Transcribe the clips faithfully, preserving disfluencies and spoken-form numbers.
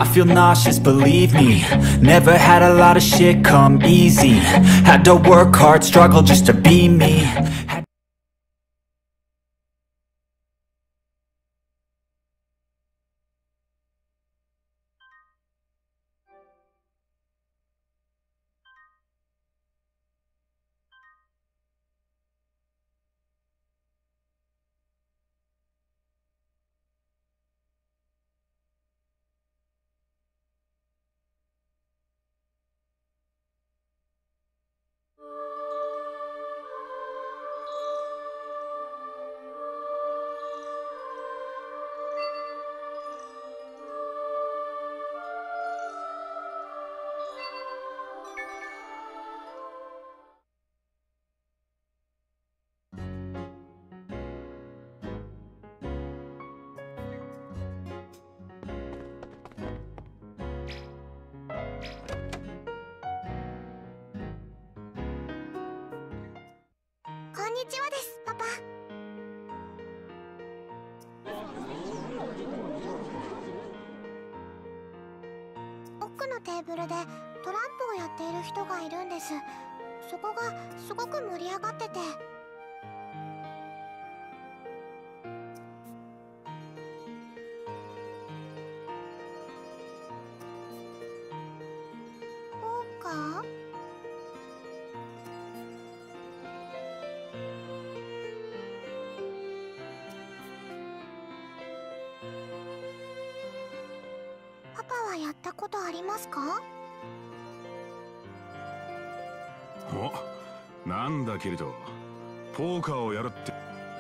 I feel nauseous, believe me. Never had a lot of shit come easy. Had to work hard, struggle just to be me. Had こんにちはです、パパ。奥のテーブルでトランプをやっている人がいるんです。そこがすごく盛り上がってて。ポーカー？パパはやったことありますか？ お、なんだキリト、ポーカーをやるって。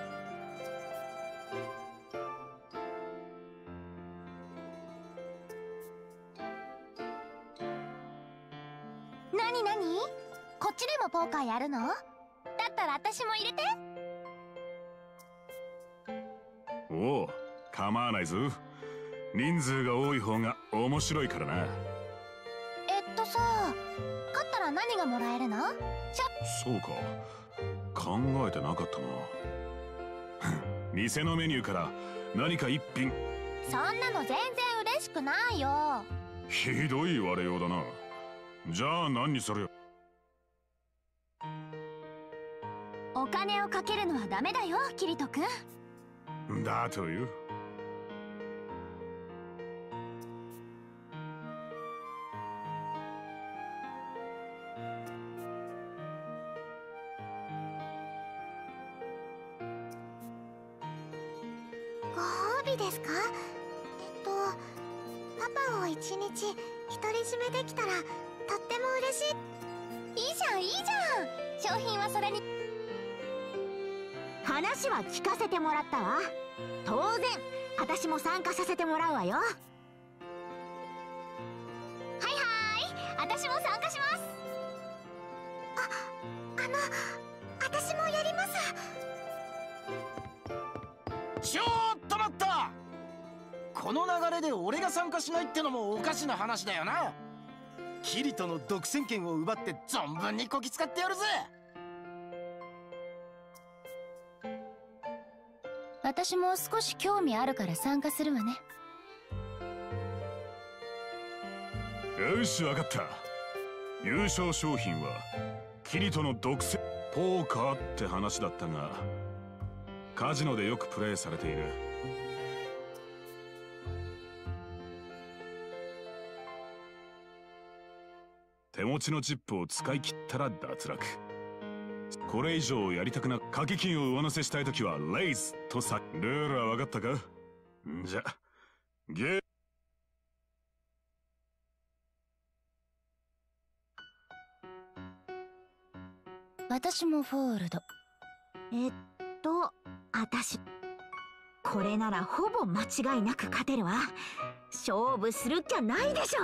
なになに？こっちでもポーカーやるの？だったら私も入れて。 おう、構わないぞ。人数が多い方が面白いからな。 えっとさ、勝ったら何がもらえるの？しゃそうか、考えてなかったな。店のメニューから何か一品。 そんなの全然嬉しくないよ。 ひどい言われようだな。じゃあ何にするよ。 お金をかけるのはダメだよ、キリト君。 だという。 ご褒美ですか？えっとパパを一日独り占めできたらとっても嬉しい。いいじゃんいいじゃん。商品はそれに。 話は聞かせてもらったわ。当然私も参加させてもらうわよ。 はいはい、私も参加します。あ、あの私もやります。 ちょっと待った。この流れで俺が参加しないってのもおかしな話だよな。キリトの独占権を奪って存分にこき使ってやるぜ。 私も少し興味あるから参加するわね。 よし、わかった。優勝商品はキリトの独占ポーカーって話だったが、カジノでよくプレイされている。手持ちのチップを使い切ったら脱落。これ以上やりたくな掛け金を上乗せしたいときはレイズとさ。ルールは分かったか？んじゃゲー私もフォールド。 えっと私これならほぼ間違いなく勝てるわ。勝負するっきゃないでし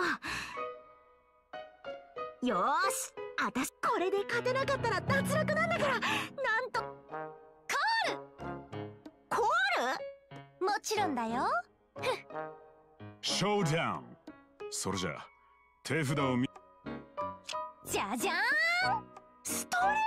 ょ。よーし、私これで勝てなかったら脱落なんだから。なんとコールコールもちろんだよ。 ショーダウン。それじゃ手札を見。 じゃじゃーん、 ストレ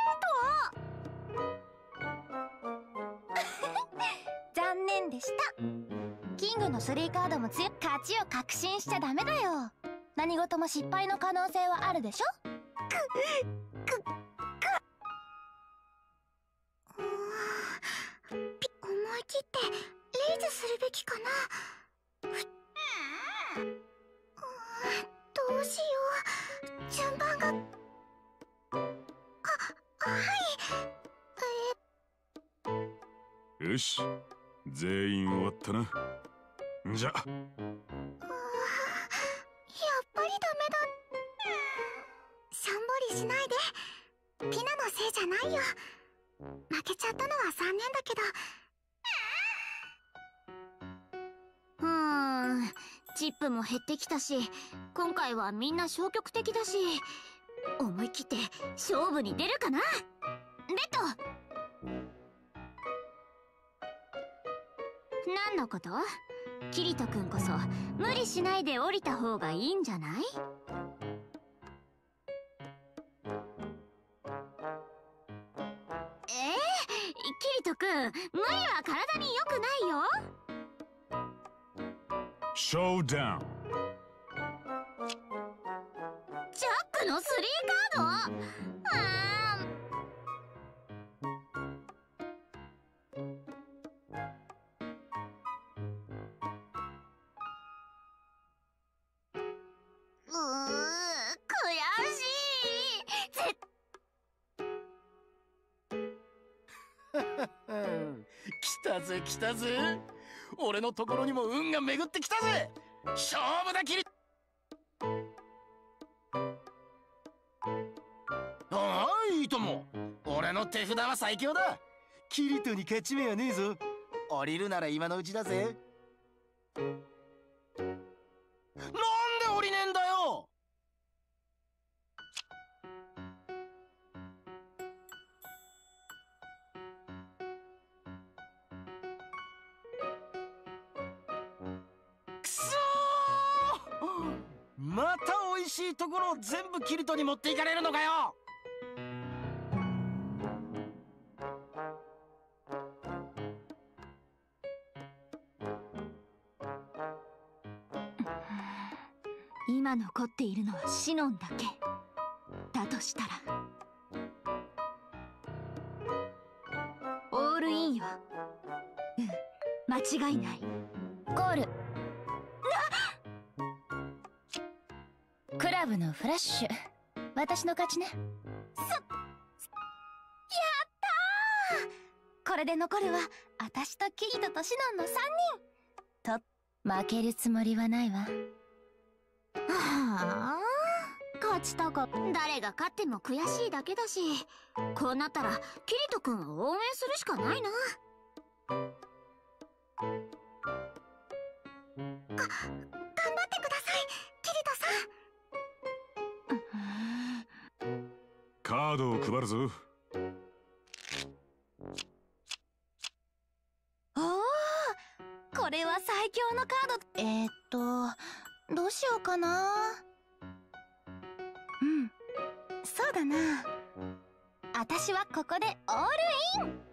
ート。 残念でした。 キングのスリーカードも強い。勝ちを確信しちゃダメだよ。何事も失敗の可能性はあるでしょ。くくく思い切ってレイズするべきかな。どうしよう、順番が。あ、はい。 よし、全員終わったな。じゃあ。やっぱりダメだ。しょんぼりしないで。ピナのせいじゃないよ。負けちゃったのは残念だけど。うーん、チップも減ってきたし、今回はみんな消極的だし、思い切って勝負に出るかな。レッド。何のこと？キリト君こそ無理しないで降りた方がいいんじゃない？えー、キリト君、無理は体に良くないよ。 ショーダウン。 ジャックのスリーカード？あーうー、悔しい。絶来たぜ来たぜ。俺のところにも運が巡ってきたぜ。勝負だキリ。ああ、いいとも。俺の手札は最強だ。キリトに勝ち目はねえぞ。降りるなら今のうちだぜ。なんで降りねえんだよ。くそー、また美味しいところを全部キリトに持っていかれるのかよ。 今残っているのはシノンだけだとしたら、オールインよ。うん、間違いない。コール。クラブのフラッシュ、私の勝ちね。すやったー。これで残るは私とキリトとシノンのさんにんと。負けるつもりはないわ。はあ、勝ちたか。誰が勝っても悔しいだけだし、こうなったらキリト君を応援するしかないな。が、頑張ってください、キリトさん。 カードを配るぞ。 おお、これは最強のカード。えー、っとどうしようかな。うん、そうだな。私はここでオールイン。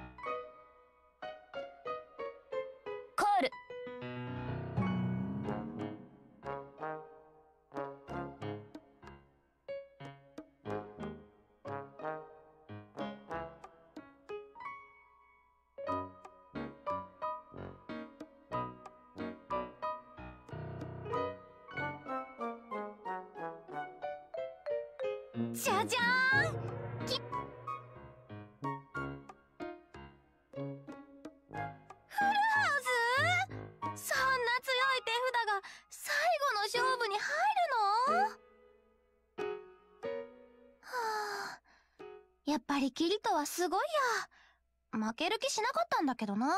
コール。じゃじゃーん。きフルハウス？そんな強い手札が最後の勝負に入るの？はあ、やっぱりキリトはすごいや。負ける気しなかったんだけどな。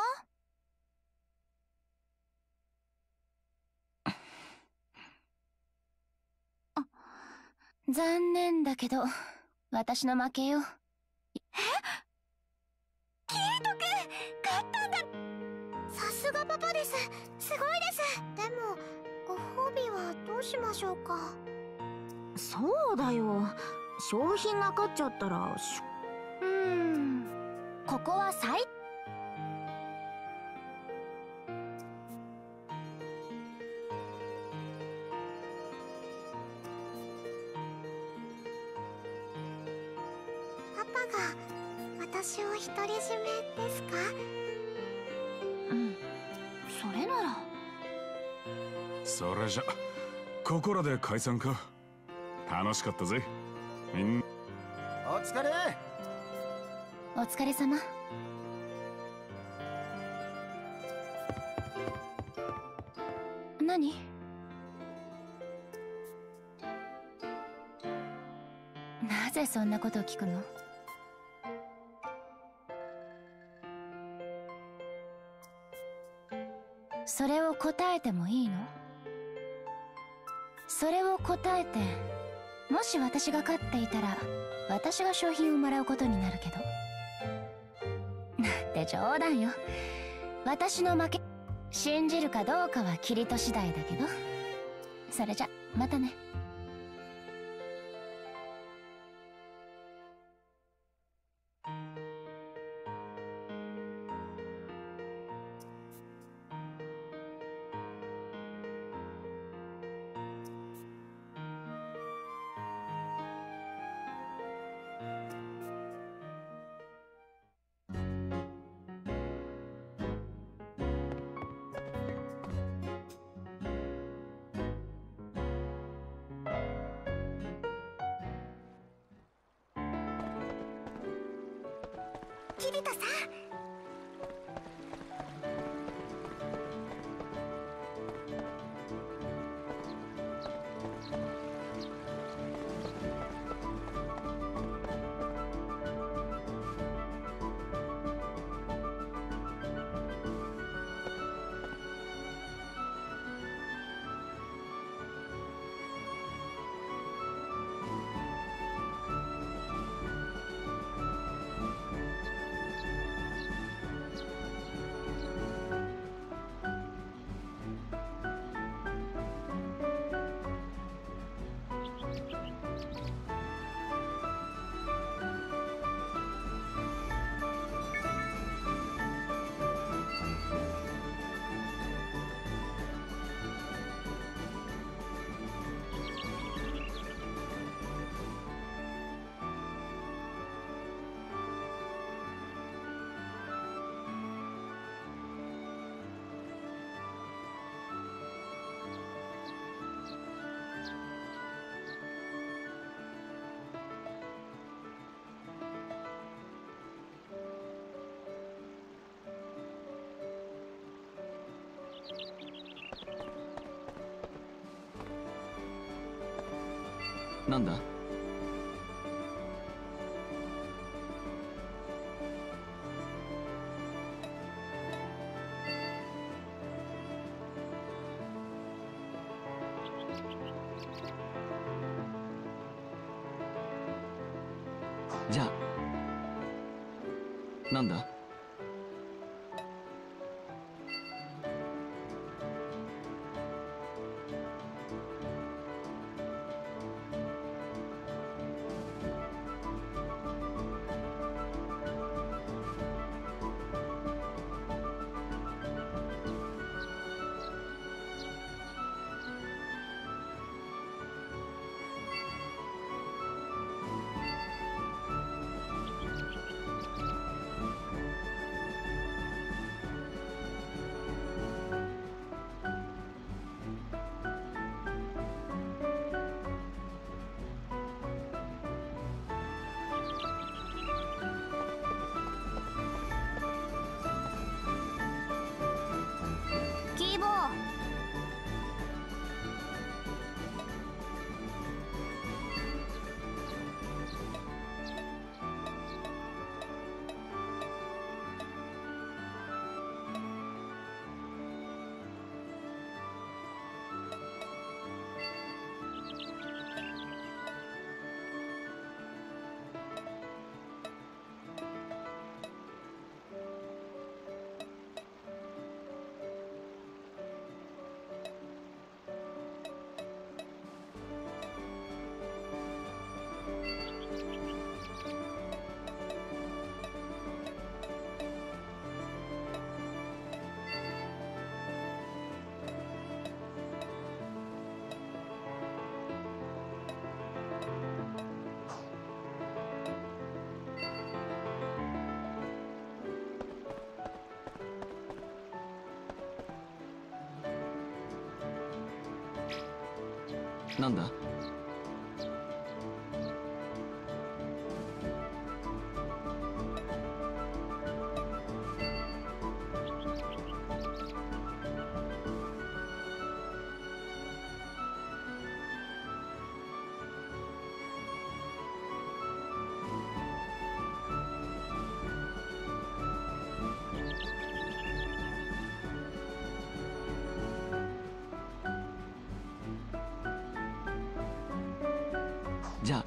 残念だけど私の負けよ。え？キリト君勝ったんだ。さすがパパです。すごいです。でもご褒美はどうしましょうか。 そうだよ、商品が勝っちゃったらしうーん、ここは最パが私を独り占めですか？ うん、それなら。 それじゃここらで解散か。楽しかったぜみんな。 お疲れ。 お疲れ様。何？なぜそんなことを聞くの？それを答えてもいいの？それを答えて、もし私が勝っていたら私が賞品をもらうことになるけど。なんて冗談よ。私の負け、信じるかどうかはキリト次第だけど。それじゃまたね。 キリトさん。 なんだ？じゃあ、なんだ？ なんだ？じゃあ。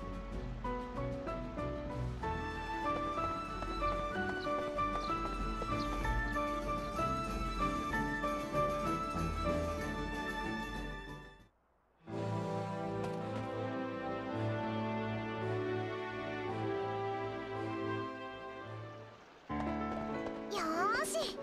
よーし。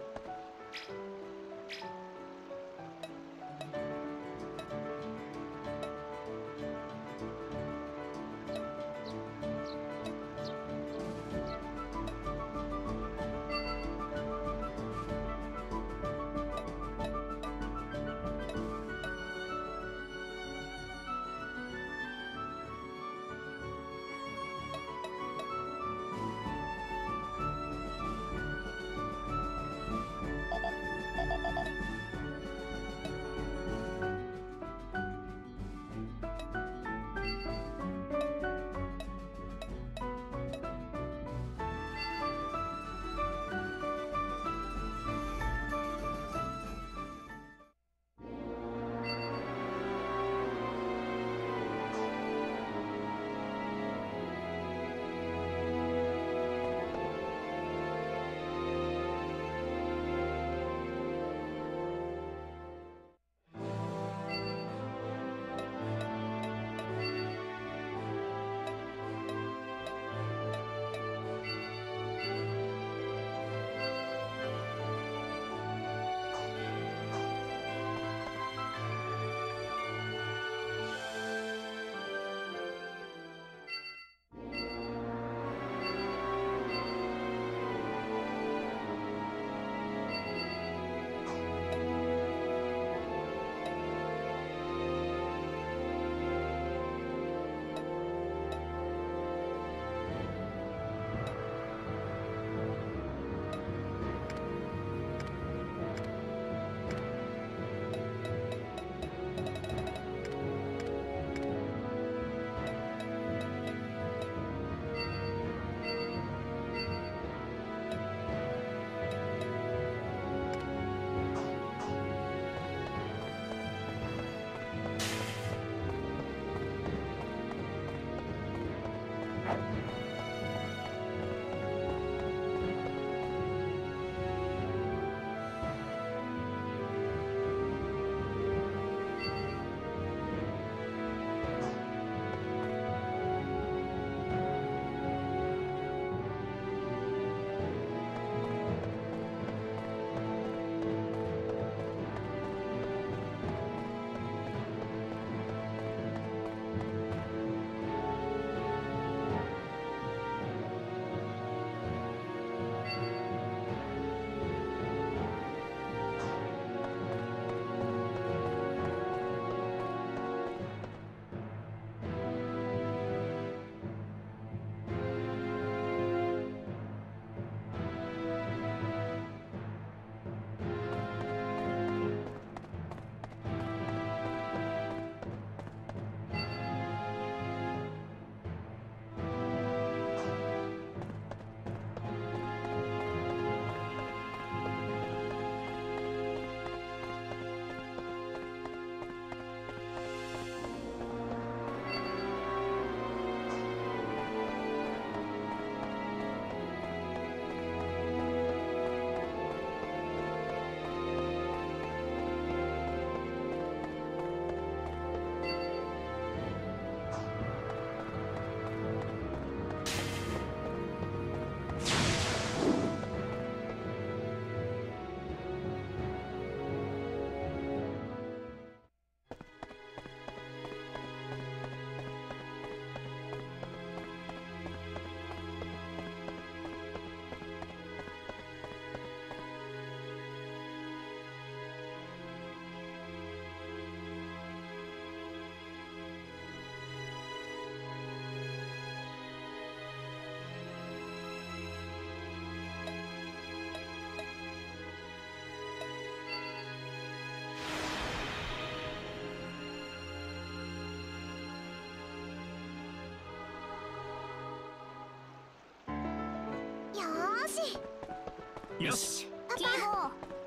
し。 よし。 キーボ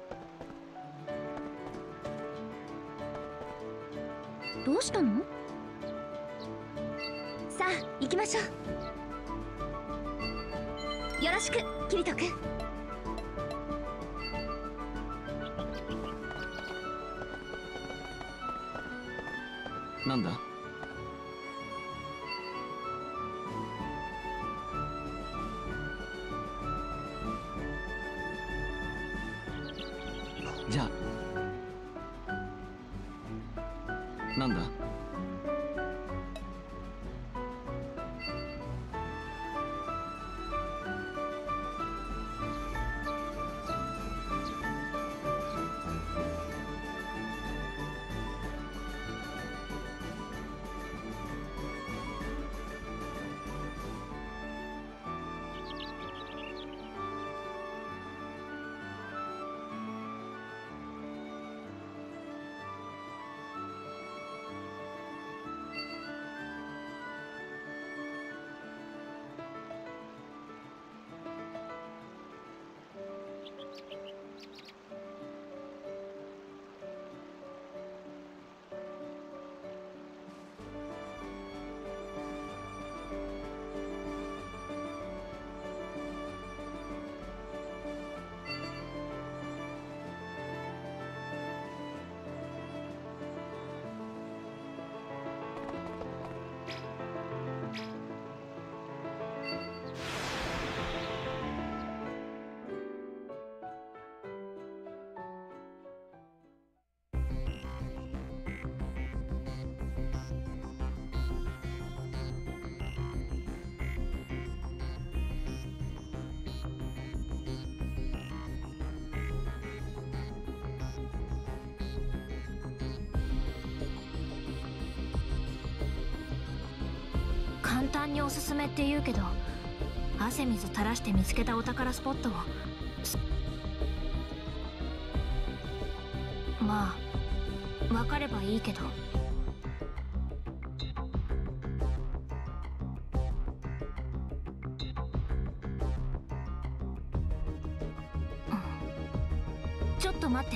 ー。 どうしたの？さあ行きましょう。よろしくキリト君。 なんだ？じゃあなんだ？ 簡単におすすめって言うけど、汗水垂らして見つけたお宝スポットをまあ分かればいいけど。ちょっと待って。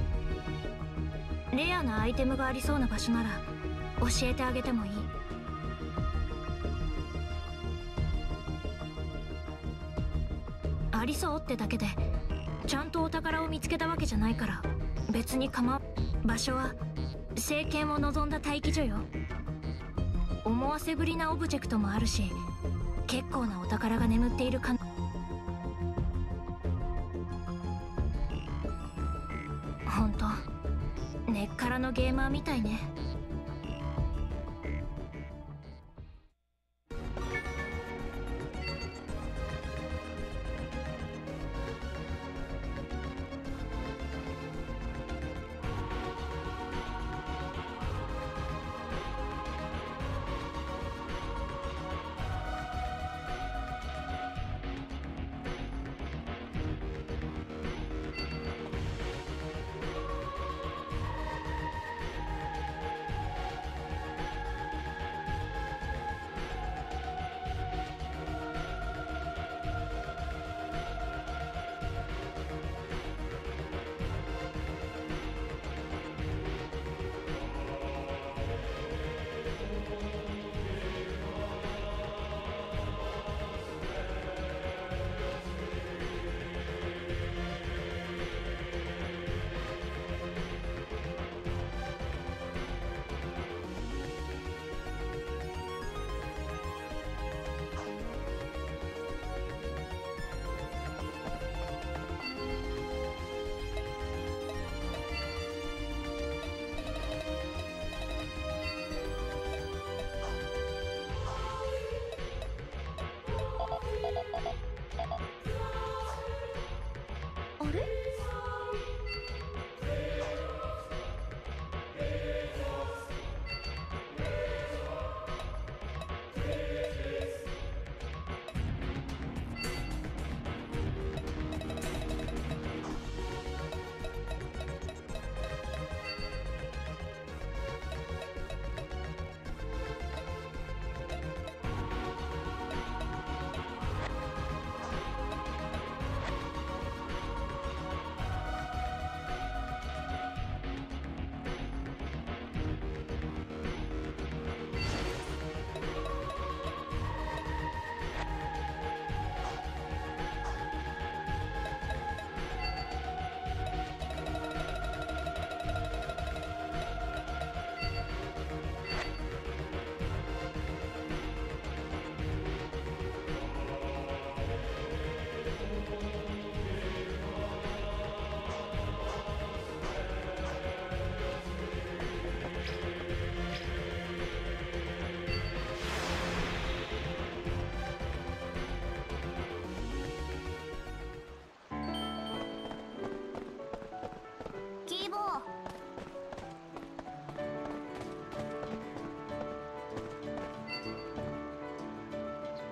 レアなアイテムがありそうな場所なら教えてあげてもいい？ありそうってだけでちゃんとお宝を見つけたわけじゃないから別に構わ。場所は聖剣を望んだ待機所よ。思わせぶりなオブジェクトもあるし結構なお宝が眠っているか。ほんと根っからのゲーマーみたいね。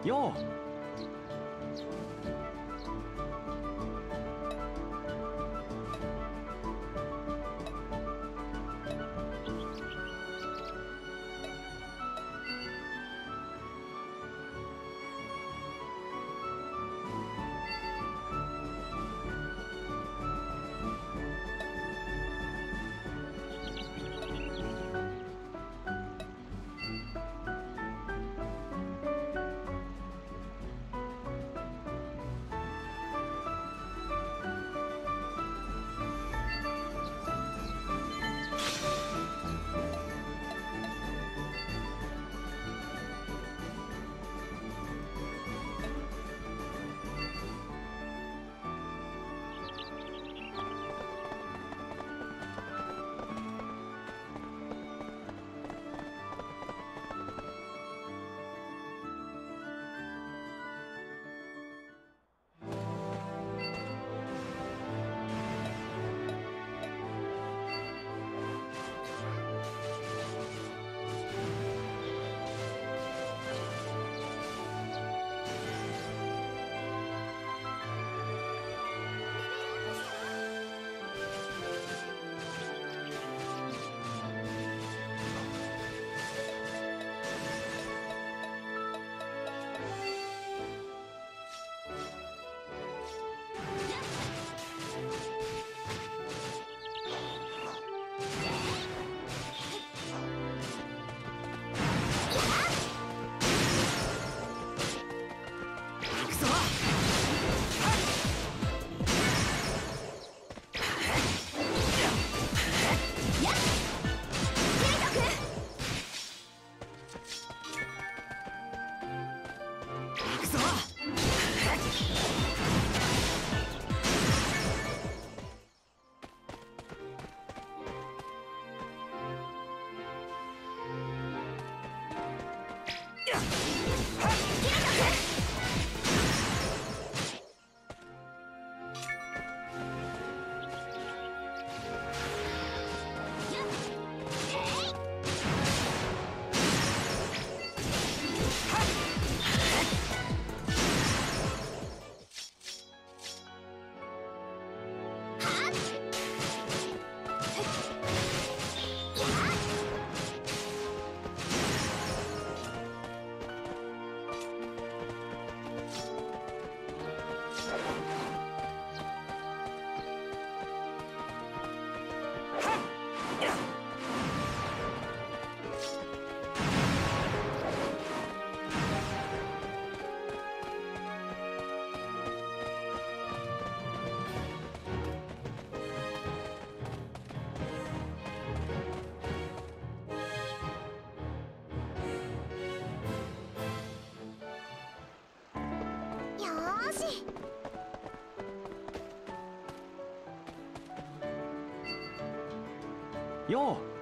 よう。よう。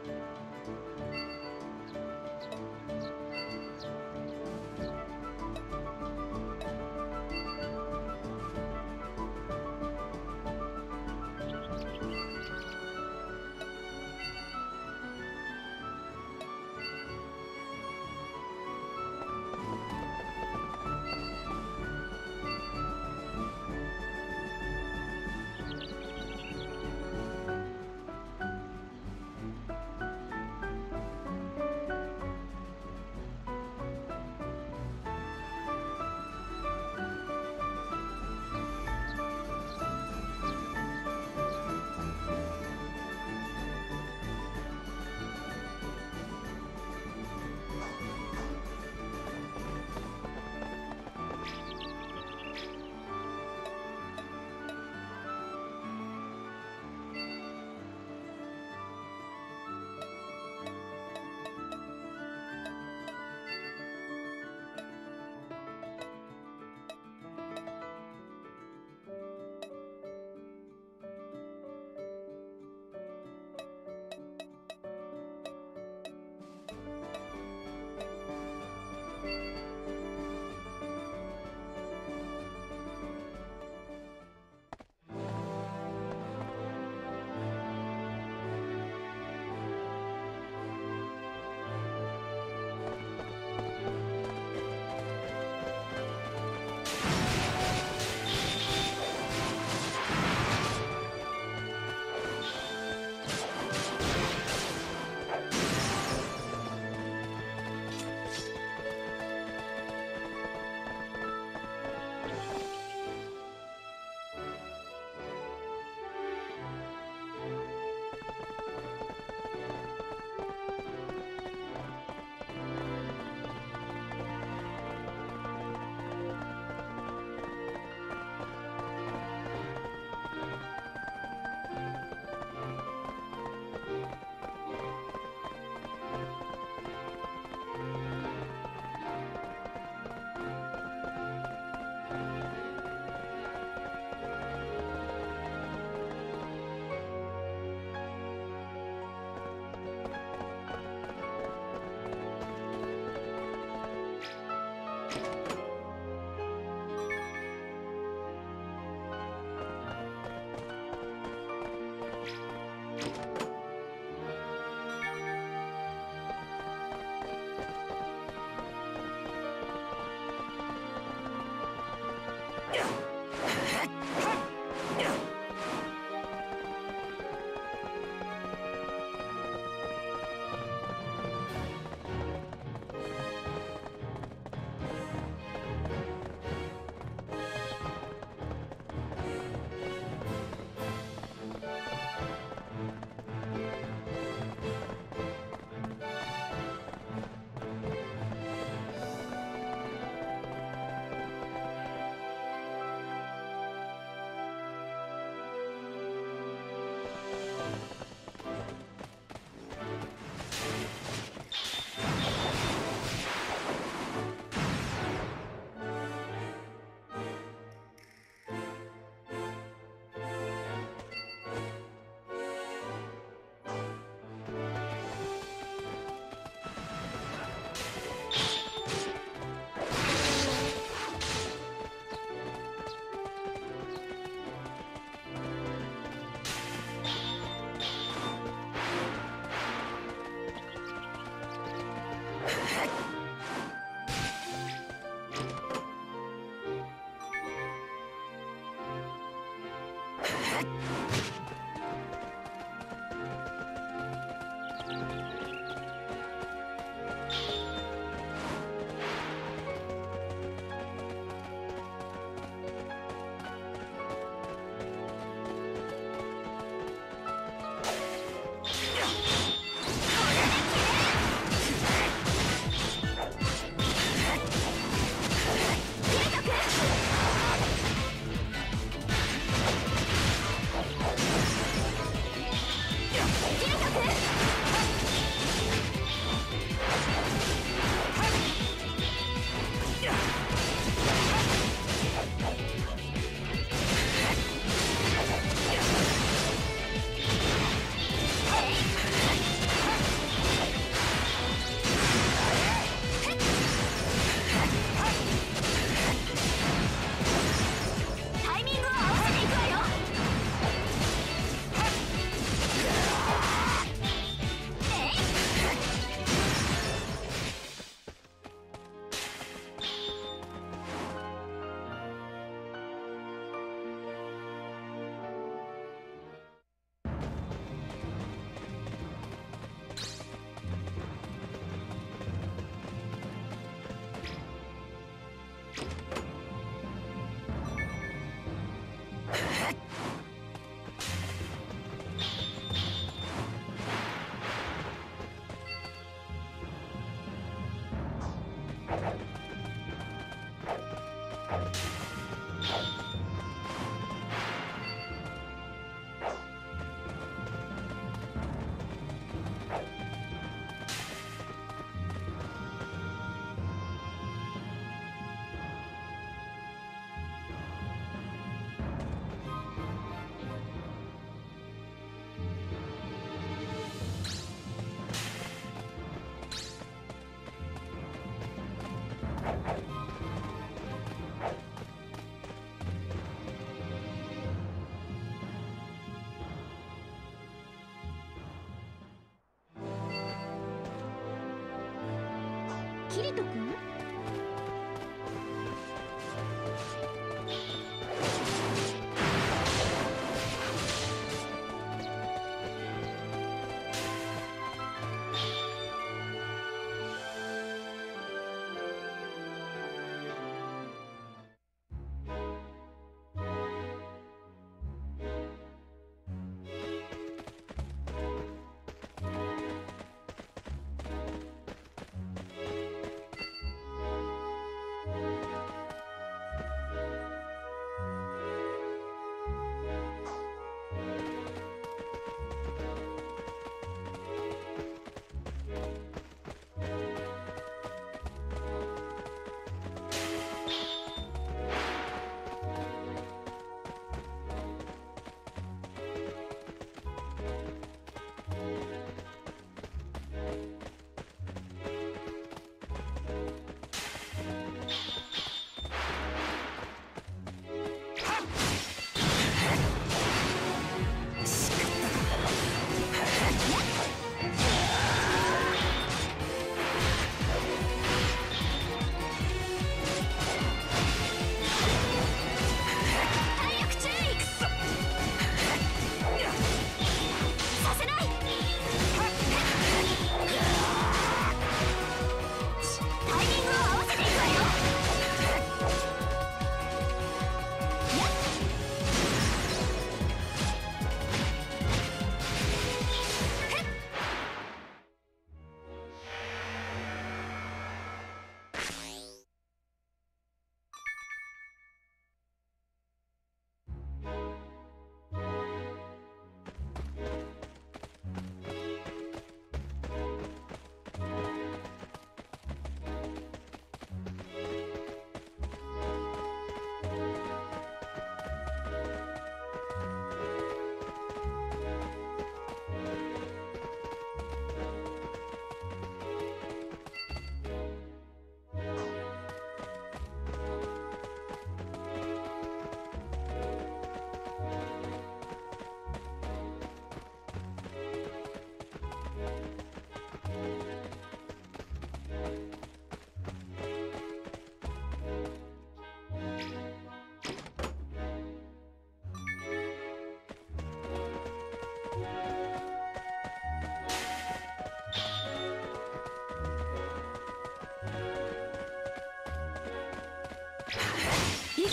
キリト君？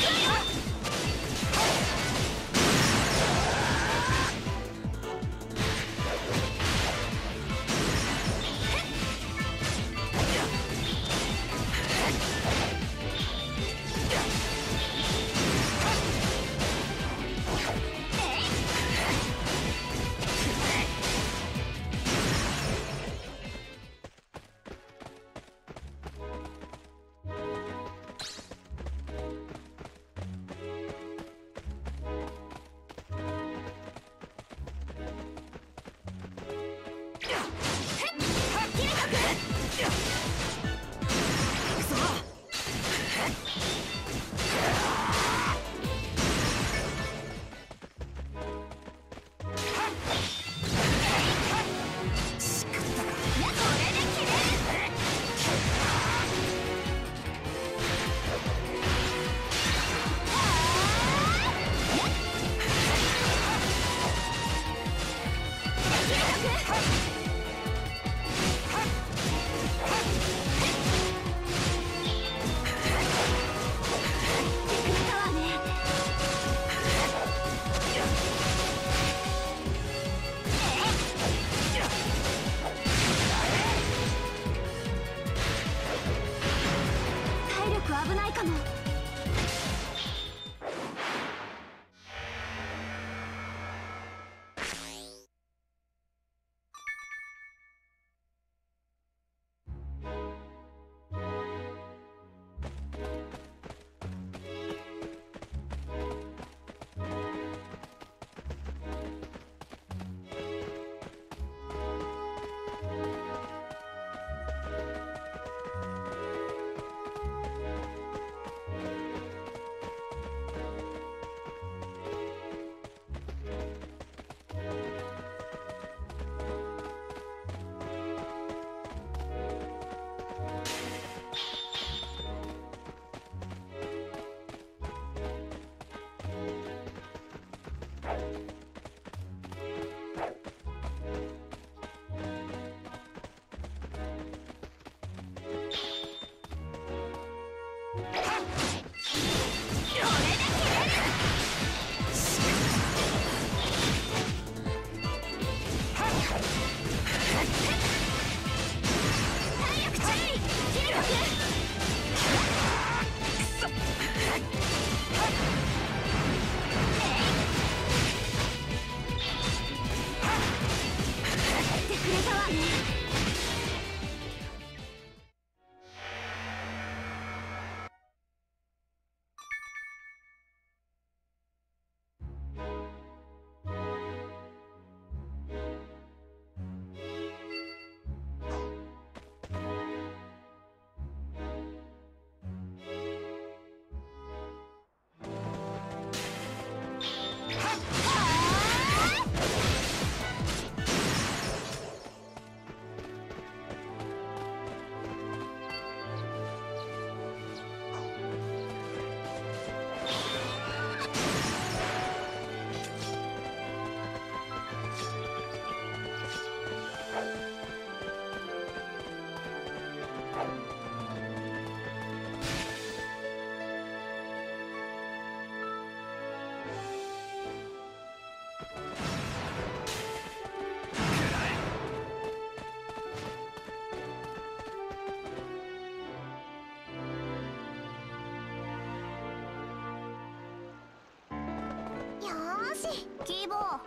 危ないかも。キーボー。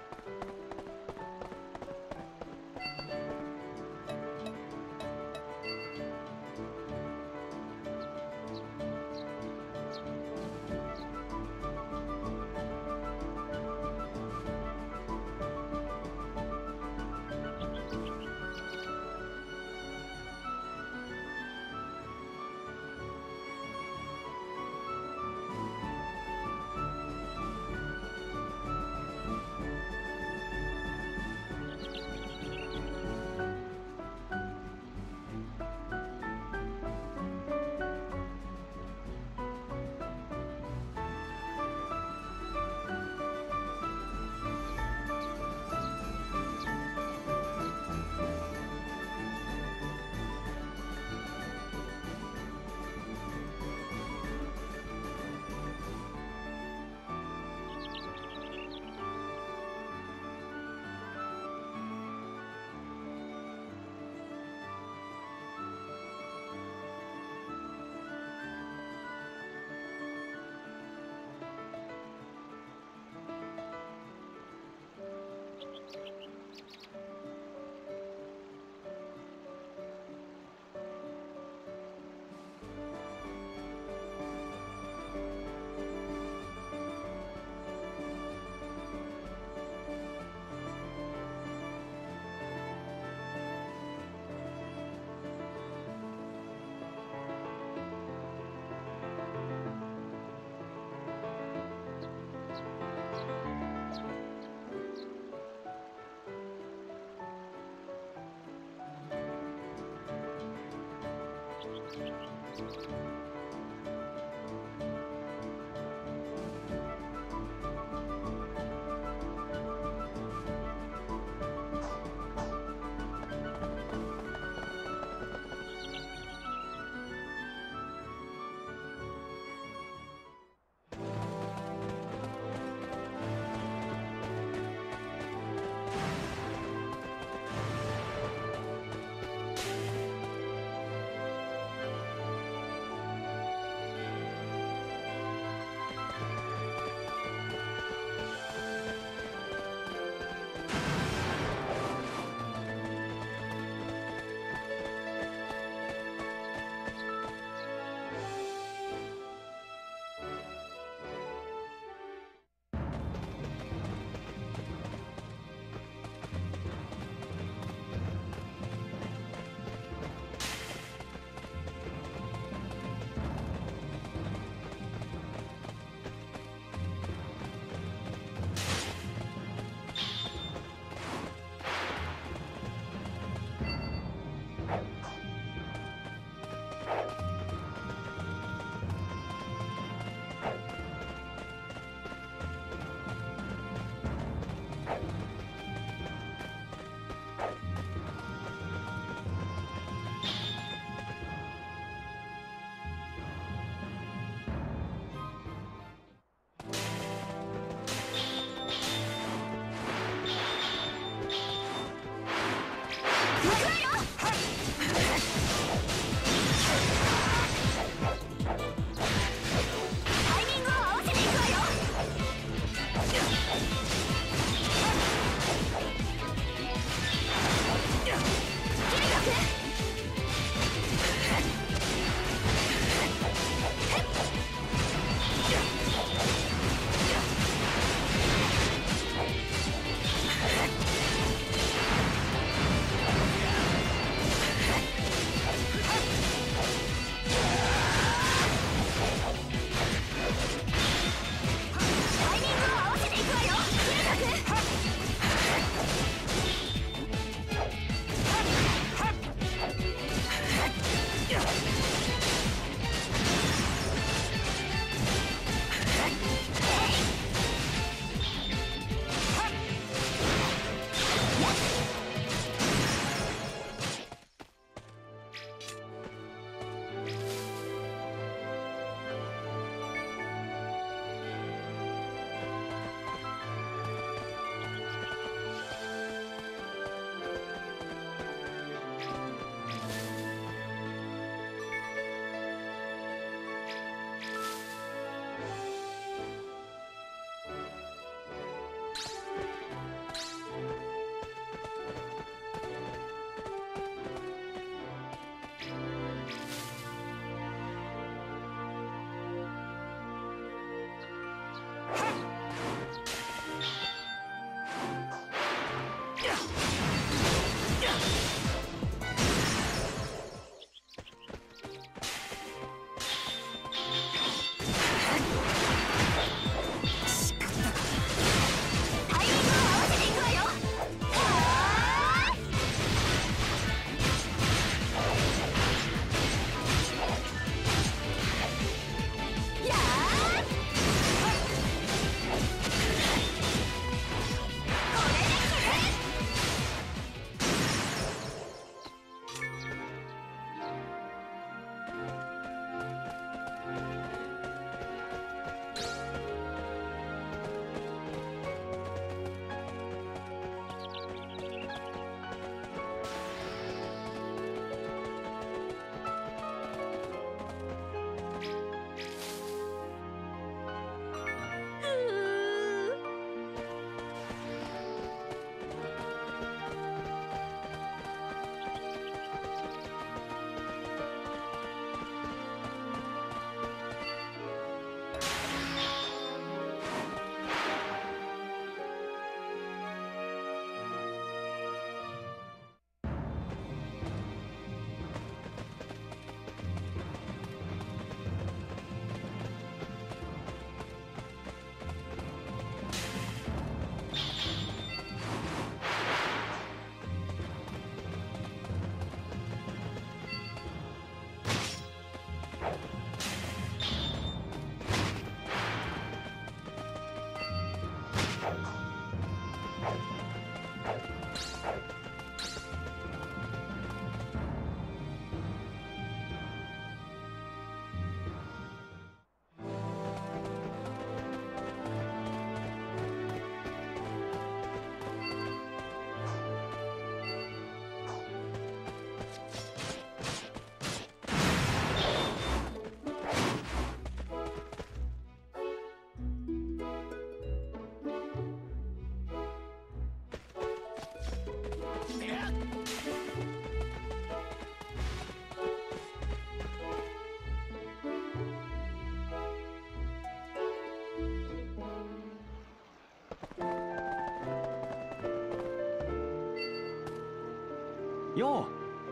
よ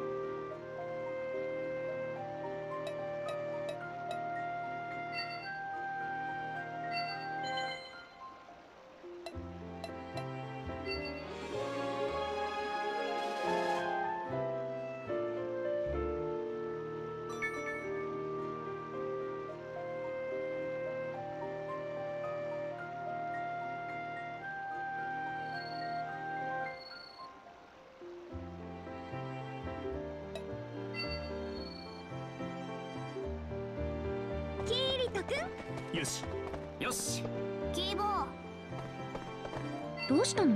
キリトくん。 よしよし。 キーボー。 どうしたの？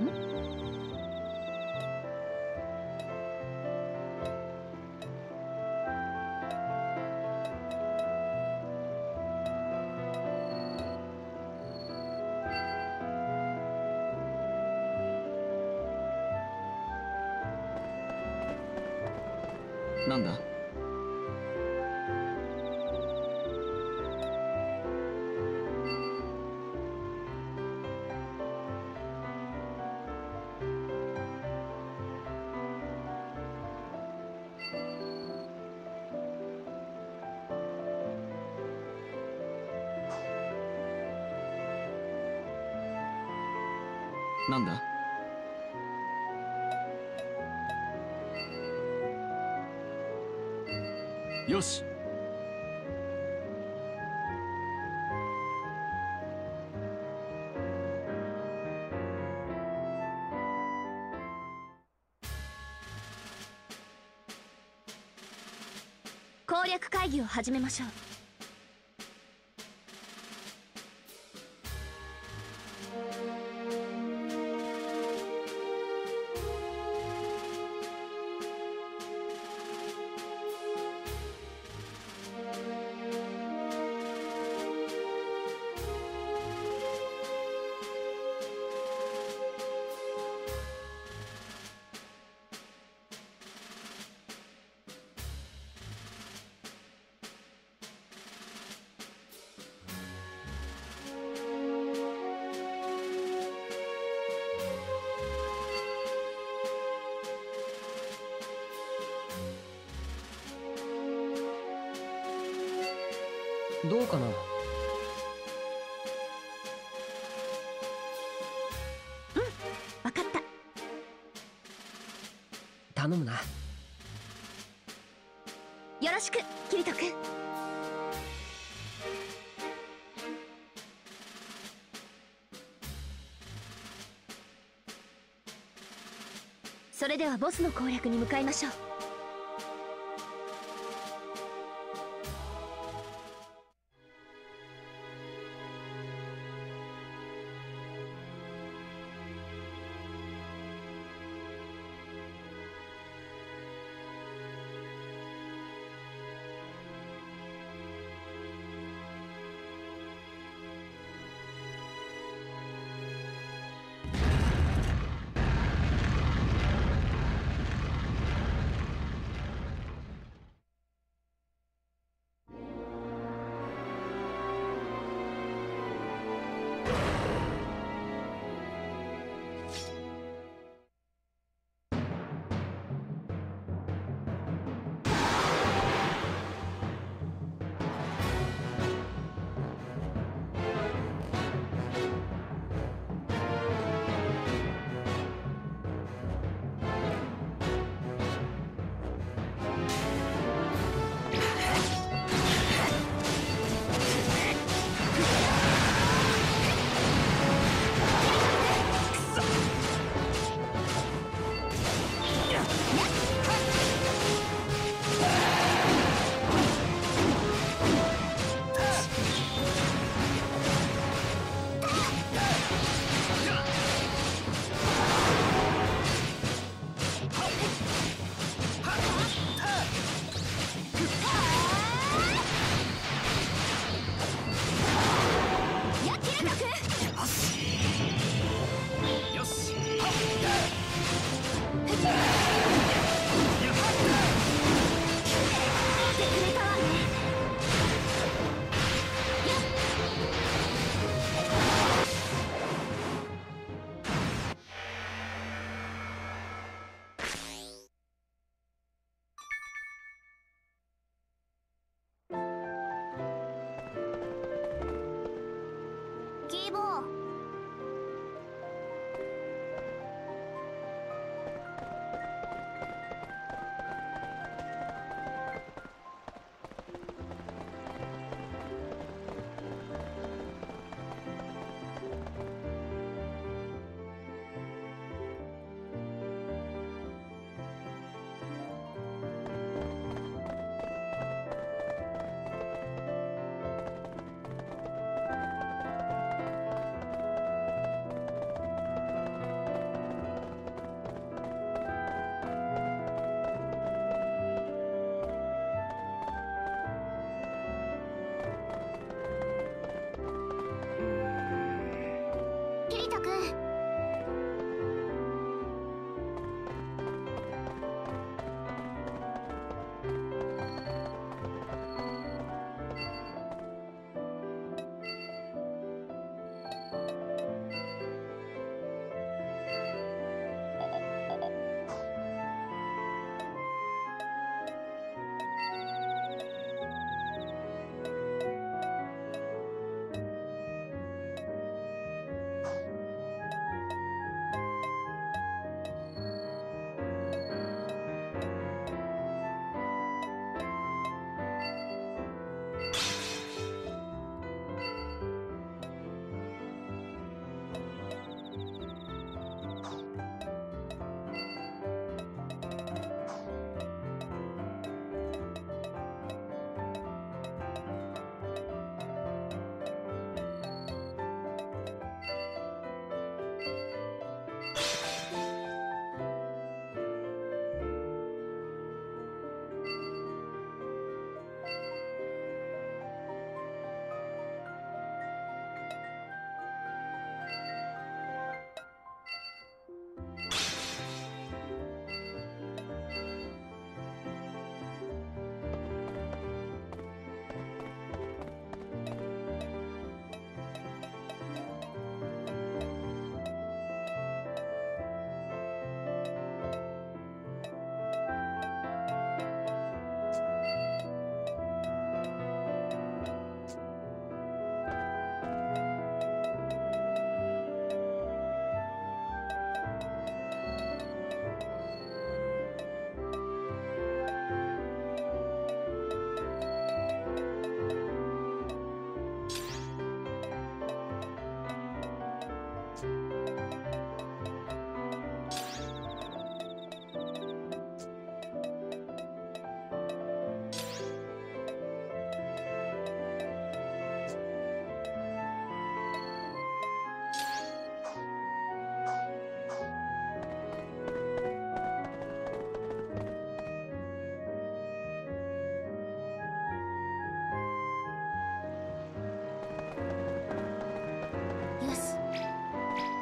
なんだ？なんだ？よし。 攻略会議を始めましょう。 どうかな？ わかった。 頼むな。 よろしく、キリトくん。それではボスの攻略に向かいましょう。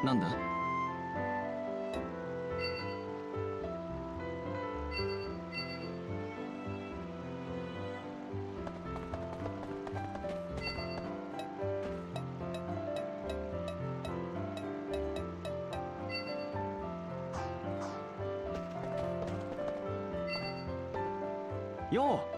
なんだ？よう。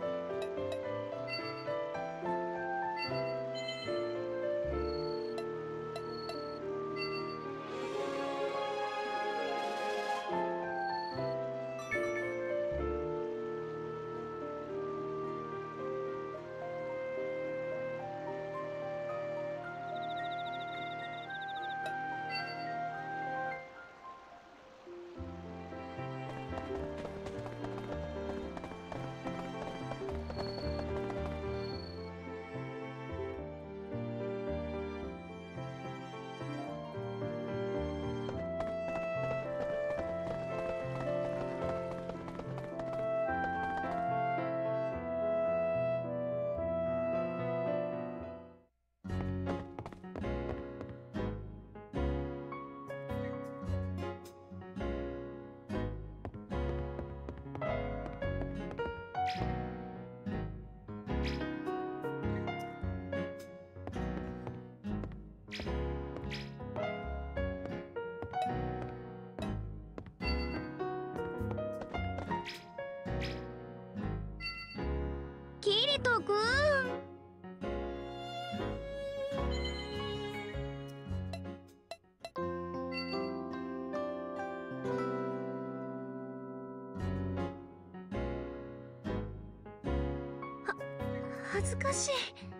キリトくん。は恥ずかしい。